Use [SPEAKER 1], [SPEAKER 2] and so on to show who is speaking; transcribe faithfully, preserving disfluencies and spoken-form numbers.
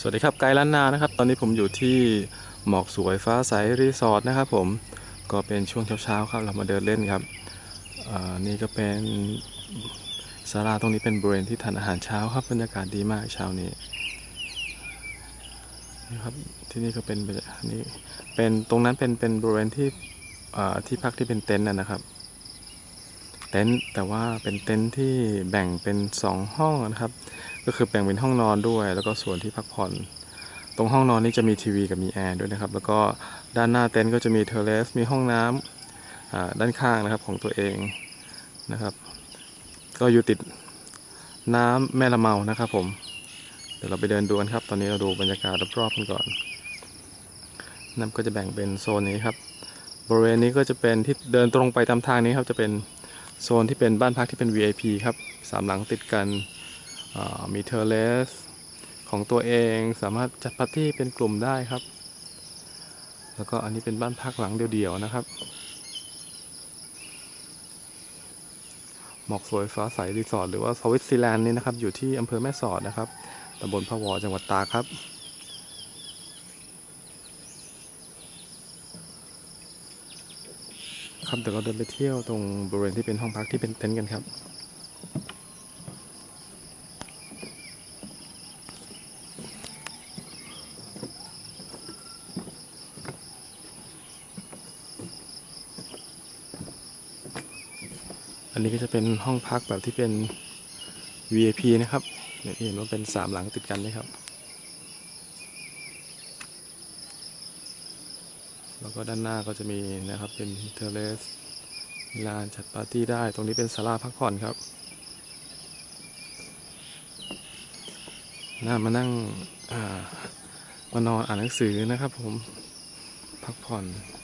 [SPEAKER 1] สวัสดีครับไกด์ล้านนานะครับตอนนี้ผมอยู่ที่หมอกสวยฟ้าใสรีสอร์ทนะครับผมก็เป็นช่วงเช้าๆครับเรามาเดินเล่นครับนี่ก็เป็นศาลาตรงนี้เป็นบริเวณที่ทานอาหารเช้าครับบรรยากาศดีมากเช้านี้นะครับที่นี่ก็เป็นนี่เป็นตรงนั้นเป็นเป็นบริเวณที่ที่พักที่เป็นเต็นท์นะครับเต็นท์แต่ว่าเป็นเต็นท์ที่แบ่งเป็นสองห้องนะครับก็คือแบ่งเป็นห้องนอนด้วยแล้วก็ส่วนที่พักผ่อนตรงห้องนอนนี้จะมีทีวีกับมีแอร์ด้วยนะครับแล้วก็ด้านหน้าเต็นท์ก็จะมีเทอร์เลสมีห้องน้ำด้านข้างนะครับของตัวเองนะครับก็อยู่ติดน้ำแม่ละเมานะครับผมเดี๋ยวเราไปเดินดูกันครับตอนนี้เราดูบรรยากาศรอบๆกันก่อนน้ำก็จะแบ่งเป็นโซนนี้ครับบริเวณนี้ก็จะเป็นที่เดินตรงไปตามทางนี้ครับจะเป็นโซนที่เป็นบ้านพักที่เป็น วี ไอ พี ครับสามหลังติดกันมีเทอร์เลสของตัวเองสามารถจัดปาร์ตี้เป็นกลุ่มได้ครับแล้วก็อันนี้เป็นบ้านพักหลังเดี่ยวๆนะครับหมอกสวยฟ้าใสรีสอร์ทหรือว่าสวิตเซอร์แลนด์นี่นะครับอยู่ที่อำเภอแม่สอดนะครับตำบลพะวอจังหวัดตากครับครับเดี๋ยวเราเดินไปเที่ยวตรงบริเวณที่เป็นห้องพักที่เป็นเต็นท์กันครับอันนี้ก็จะเป็นห้องพักแบบที่เป็น วี ไอ พี นะครับอย่างที่เห็นว่าเป็นสามหลังติดกันนะครับแล้วก็ด้านหน้าก็จะมีนะครับเป็นเทอร์เลสลานจัดปาร์ตี้ได้ตรงนี้เป็นศาลาพักผ่อนครับน่ามานั่งมานอนอ่านหนังสือนะครับผมพักผ่อน